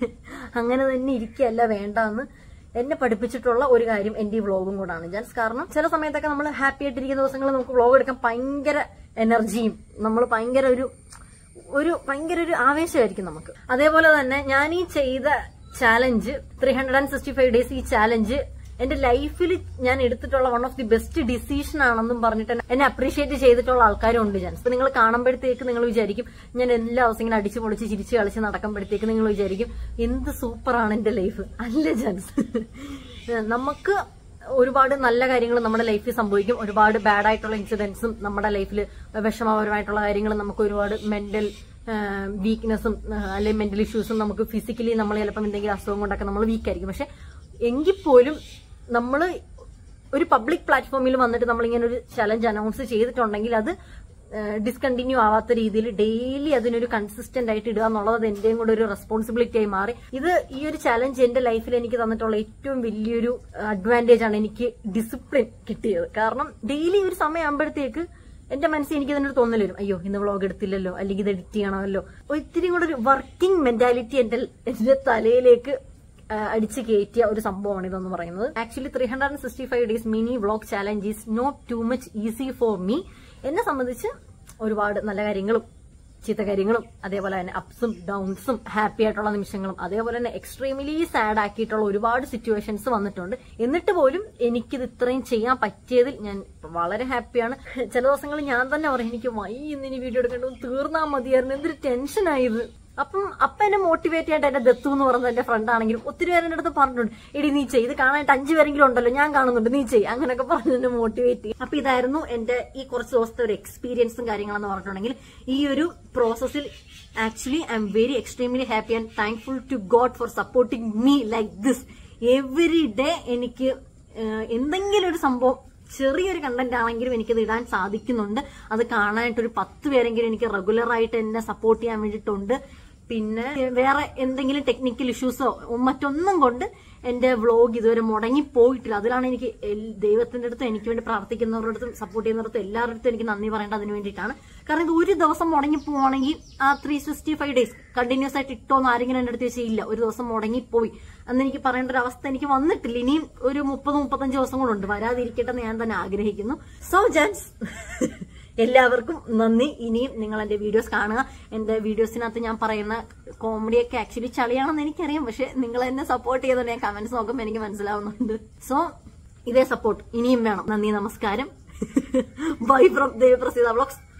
തന്നെ ഇരിക്കുകയല്ല വേണ്ടെന്ന് എന്നെ പഠിപ്പിച്ചിട്ടുള്ള ഒരു കാര്യം എന്റെ ഈ വ്ളോഗും കൂടാണ് ജാൻസ്. കാരണം ചില സമയത്തൊക്കെ നമ്മൾ ഹാപ്പി ആയിട്ടിരിക്കുന്ന ദിവസങ്ങളിൽ നമുക്ക് വ്ളോഗ് എടുക്കാൻ ഭയങ്കര എനർജിയും നമ്മൾ ഭയങ്കര ഒരു ആവേശമായിരിക്കും നമുക്ക്. അതേപോലെ തന്നെ ഞാൻ ഈ ചെയ്ത ചാലഞ്ച് 365 ഡേയ്സ്, ഈ ചാലഞ്ച് എന്റെ ലൈഫിൽ ഞാൻ എടുത്തിട്ടുള്ള one of the best decision ആണെന്നും പറഞ്ഞിട്ട് എന്നെ അപ്രീഷിയേറ്റ് ചെയ്തിട്ടുള്ള ആൾക്കാരും ഉണ്ട് ജാൻസ്. ഇപ്പൊ നിങ്ങൾ കാണുമ്പോഴത്തേക്ക് നിങ്ങൾ വിചാരിക്കും ഞാൻ എല്ലാ ദിവസം ഇങ്ങനെ അടിച്ചു പൊളിച്ച് ചിരിച്ച് കളിച്ച് നടക്കുമ്പോഴത്തേക്ക് നിങ്ങൾ വിചാരിക്കും എന്ത് സൂപ്പറാണ് എന്റെ ലൈഫ്. അല്ല ജാൻസ്, നമുക്ക് ഒരുപാട് നല്ല കാര്യങ്ങൾ നമ്മുടെ ലൈഫിൽ സംഭവിക്കും. ഒരുപാട് ബാഡ് ആയിട്ടുള്ള ഇൻസിഡൻസും നമ്മുടെ ലൈഫിൽ വിഷമപരമായിട്ടുള്ള കാര്യങ്ങളും, നമുക്ക് ഒരുപാട് മെന്റൽ വീക്ക്നെസ്സും അല്ലെങ്കിൽ മെന്റൽ ഇഷ്യൂസും, നമുക്ക് ഫിസിക്കലി നമ്മൾ ചിലപ്പം എന്തെങ്കിലും അസുഖം കൊണ്ടൊക്കെ നമ്മൾ വീക്കായിരിക്കും. പക്ഷെ എങ്കിൽ പോലും നമ്മൾ ഒരു പബ്ലിക് പ്ലാറ്റ്ഫോമിൽ വന്നിട്ട് നമ്മളിങ്ങനെ ഒരു ചലഞ്ച് അനൗൺസ് ചെയ്തിട്ടുണ്ടെങ്കിൽ അത് ഡിസ്കണ്ടിന്യൂ ആവാത്ത രീതിയിൽ ഡെയിലി അതിനൊരു കൺസിസ്റ്റന്റ് ആയിട്ട് ഇടുക എന്നുള്ളത് എന്റെയും കൂടെ ഒരു റെസ്പോൺസിബിലിറ്റി ആയി മാറി. ഈ ഒരു ചലഞ്ച് എന്റെ ലൈഫിൽ എനിക്ക് തന്നിട്ടുള്ള ഏറ്റവും വലിയൊരു അഡ്വാൻറ്റേജ് ആണ്. എനിക്ക് ഡിസിപ്ലിൻ കിട്ടിയത്. കാരണം ഡെയിലി ഒരു സമയമാകുമ്പോഴത്തേക്ക് എന്റെ മനസ്സിൽ എനിക്ക് ഇതിനൊരു തോന്നൽ വരും, അയ്യോ ഇന്ന് വ്ളോഗ് എടുത്തില്ലല്ലോ, അല്ലെങ്കിൽ ഇത് എഡിറ്റ് ചെയ്യണമല്ലോ. ഇത്തിരി കൂടെ ഒരു വർക്കിംഗ് മെന്റാലിറ്റി എന്റെ തലയിലേക്ക് അടിച്ചു കയറ്റിയ ഒരു സംഭവമാണ് ഇതെന്ന് പറയുന്നത്. Actually 365 days mini vlog challenge is not too much easy for me. എന്നെ സംബന്ധിച്ച് ഒരുപാട് നല്ല കാര്യങ്ങളും ചീത്ത കാര്യങ്ങളും, അതേപോലെ തന്നെ അപ്സും ഡൗൺസും, ഹാപ്പി ആയിട്ടുള്ള നിമിഷങ്ങളും, അതേപോലെ തന്നെ എക്സ്ട്രീംലി സാഡ് ആക്കിയിട്ടുള്ള ഒരുപാട് സിറ്റുവേഷൻസ് വന്നിട്ടുണ്ട്. എന്നിട്ട് പോലും എനിക്കിത് ഇത്രയും ചെയ്യാൻ പറ്റിയതിൽ ഞാൻ വളരെ ഹാപ്പിയാണ്. ചില ദിവസങ്ങളിൽ ഞാൻ തന്നെ പറയും എനിക്ക് ഇന്നിനി വീഡിയോ എടുക്കേണ്ടത് തീർന്നാൽ മതിയായിരുന്നു, എന്തൊരു ടെൻഷനായത്. അപ്പം എന്നെ മോട്ടിവേറ്റ് ചെയ്യാൻ എന്റെ ദത്തു എന്ന് പറയുന്നത് എന്റെ ഫ്രണ്ട് ആണെങ്കിലും ഒത്തിരി പേര് എന്റെ അടുത്ത് പറഞ്ഞിട്ടുണ്ട്, എടി നീ ചെയ്ത് കാണാനായിട്ട് 5 പേരെങ്കിലും ഉണ്ടല്ലോ, ഞാൻ കാണുന്നുണ്ട്, നീ ചെയ്യും, അങ്ങനെയൊക്കെ പറഞ്ഞ് എന്നെ മോട്ടിവേറ്റ് ചെയ്യും. അപ്പൊ ഇതായിരുന്നു എന്റെ ഈ കുറച്ച് ദിവസത്തെ ഒരു എക്സ്പീരിയൻസും കാര്യങ്ങളെന്ന് പറഞ്ഞിട്ടുണ്ടെങ്കിൽ ഈ ഒരു പ്രോസസ്സിൽ actually I am very extremely happy and thankful to God for supporting me like this every day എനിക്ക് എന്തെങ്കിലും ഒരു സംഭവം ചെറിയൊരു കണ്ടന്റ് ആണെങ്കിലും എനിക്കത് ഇടാൻ സാധിക്കുന്നുണ്ട്. അത് കാണാനായിട്ടൊരു 10 പേരെങ്കിലും എനിക്ക് റെഗുലർ ആയിട്ട് എന്നെ സപ്പോർട്ട് ചെയ്യാൻ വേണ്ടിയിട്ടുണ്ട്. പിന്നെ വേറെ എന്തെങ്കിലും ടെക്നിക്കൽ ഇഷ്യൂസോ മറ്റൊന്നും കൊണ്ട് എന്റെ വ്ളോഗ് ഇതുവരെ മുടങ്ങി പോയിട്ടില്ല. അതിലാണ് എനിക്ക് ദൈവത്തിന്റെ അടുത്തും എനിക്ക് വേണ്ടി പ്രാർത്ഥിക്കുന്നവരുടെ അടുത്തും സപ്പോർട്ട് ചെയ്യുന്നവരുടെ എല്ലാവരുടെ അടുത്തും എനിക്ക് നന്ദി പറയേണ്ടത് അതിന് വേണ്ടിയിട്ടാണ്. കാരണം ഇത് ഒരു ദിവസം മുടങ്ങി പോവാണെങ്കിൽ ആ 365 ഡേയ്സ് കണ്ടിന്യൂസ് ആയിട്ട് ഇട്ടോന്ന് ആരെങ്കിലും എന്റെ അടുത്ത് വെച്ചില്ല. ഒരു ദിവസം മുടങ്ങിപ്പോയി അന്ന് എനിക്ക് പറയേണ്ട ഒരു അവസ്ഥ എനിക്ക് വന്നിട്ടില്ല. ഇനിയും ഒരു 30-35 ദിവസം കൊണ്ടുണ്ട്. വരാതിരിക്കട്ടെ എന്ന് ഞാൻ തന്നെ ആഗ്രഹിക്കുന്നു. സോ ജെൻസ് എല്ലാവർക്കും നന്ദി. ഇനിയും നിങ്ങൾ എന്റെ വീഡിയോസ് കാണുക. എന്റെ വീഡിയോസിനകത്ത് ഞാൻ പറയുന്ന കോമഡിയൊക്കെ ആക്ച്വലി ചളിയാണെന്ന് എനിക്കറിയാം. പക്ഷെ നിങ്ങൾ എന്നെ സപ്പോർട്ട് ചെയ്തത് ഞാൻ കമന്റ്സ് നോക്കുമ്പോൾ എനിക്ക് മനസ്സിലാവുന്നുണ്ട്. സോ ഇതേ സപ്പോർട്ട് ഇനിയും വേണം. നന്ദി, നമസ്കാരം. Bye from Devaprasitha vlogs.